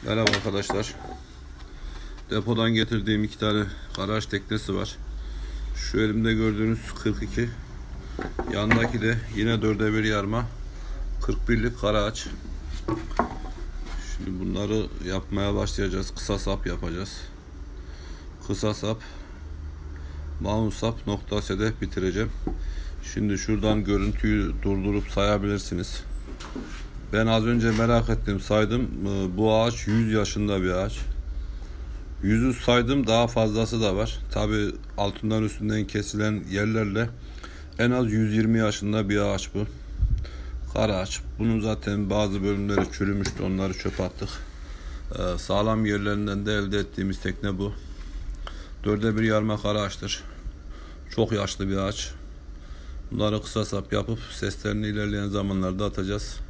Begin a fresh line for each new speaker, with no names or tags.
Merhaba arkadaşlar. Depodan getirdiğim 2 tane karaağaç teknesi var. Şu elimde gördüğünüz 42. Yandaki de yine 4'e 1 yarma 41'lik karaağaç. Şimdi bunları yapmaya başlayacağız. Kısa sap yapacağız. Kısa sap, mount sap, nokta sedef bitireceğim. Şimdi şuradan görüntüyü durdurup sayabilirsiniz. Ben az önce merak ettim, saydım. Bu ağaç 100 yaşında bir ağaç. 100'ü saydım, daha fazlası da var. Tabi altından üstünden kesilen yerlerle en az 120 yaşında bir ağaç bu. Karaağaç. Bunun zaten bazı bölümleri çürümüştü, onları çöpe attık. Sağlam yerlerinden de elde ettiğimiz tekne bu. 4'e 1 yarma karaağaçtır. Çok yaşlı bir ağaç. Bunları kısa sap yapıp seslerini ilerleyen zamanlarda atacağız.